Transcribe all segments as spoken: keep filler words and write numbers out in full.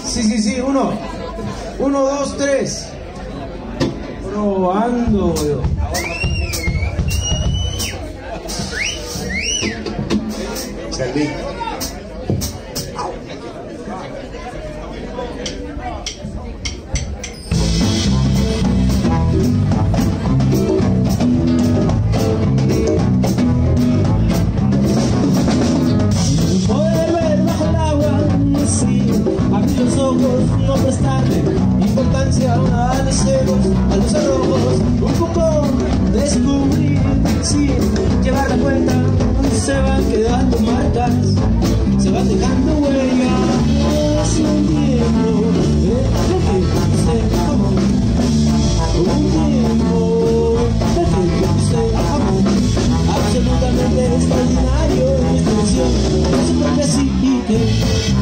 Sí, sí, sí, uno. Uno, dos, tres. Probando. Salí. Poder ver bajo el agua, sí, abrir los ojos, no prestarle importancia a los celos, a los arrojos, un poco descubrir, sí, llevar la cuenta, se van quedando marcas, se van dejando huellas, un tiempo, eh, lo que se amó, un tiempo, lo que se amó, absolutamente extraordinario en esta versión, no se puede decir que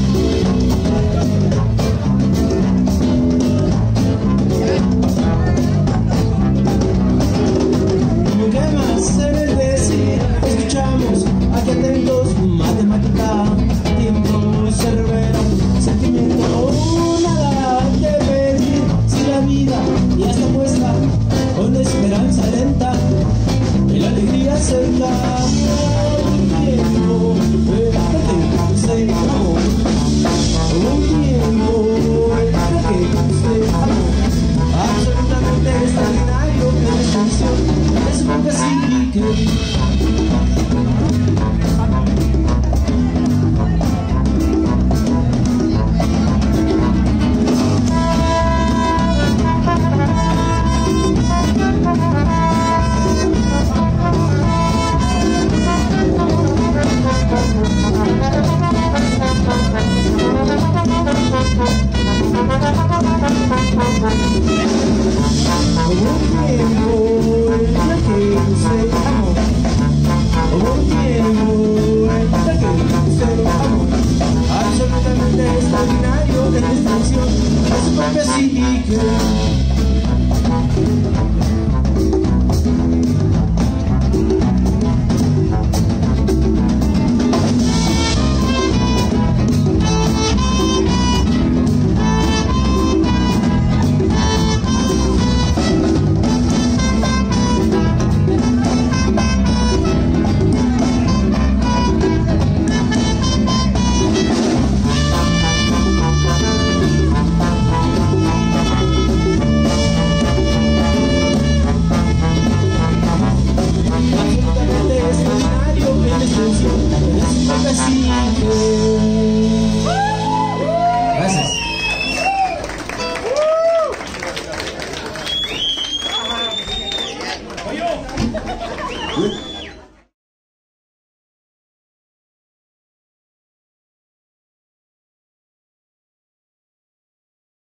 aquí atentos, matemática, tiempo, cerbero, sentimiento, nada que pedir, si la vida ya está puesta, con la esperanza lenta, y la alegría seca, un tiempo, que se amó, un tiempo, que se amó, absolutamente extraordinario, que la extensión es un cacique. Absolutamente extraordinario de esta canción, es un cacique. Gracias.